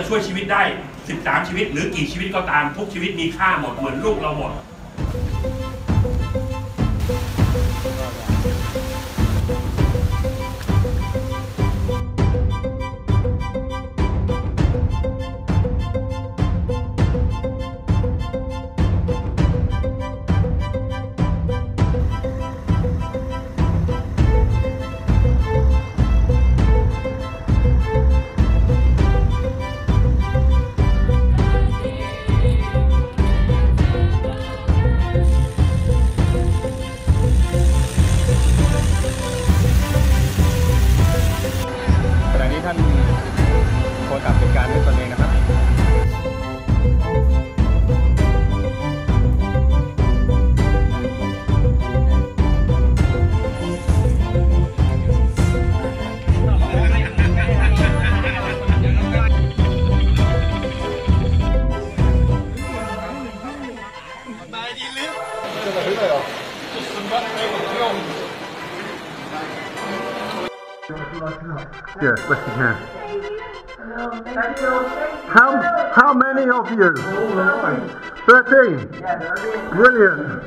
จะช่วยชีวิตได้13ชีวิตหรือกี่ชีวิตก็ตามทุกชีวิตมีค่าหมดเหมือนลูกเราหมดท่านโค้ชกับเป็นการด้วยตนเองนะครับนายดีลึกจะมาถึงเลยเหรอ Yes, but you can. How many of you? 13. Brilliant.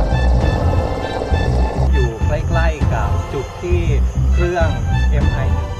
ใกล้ๆกับจุดที่เครื่อง MI1